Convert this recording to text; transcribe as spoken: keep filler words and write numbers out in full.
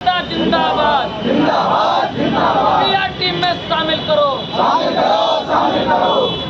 जनता जिंदाबाद जिंदाबाद जिंदाबाद। पीआर टीम में शामिल करो, शामिल करो शामिल करो।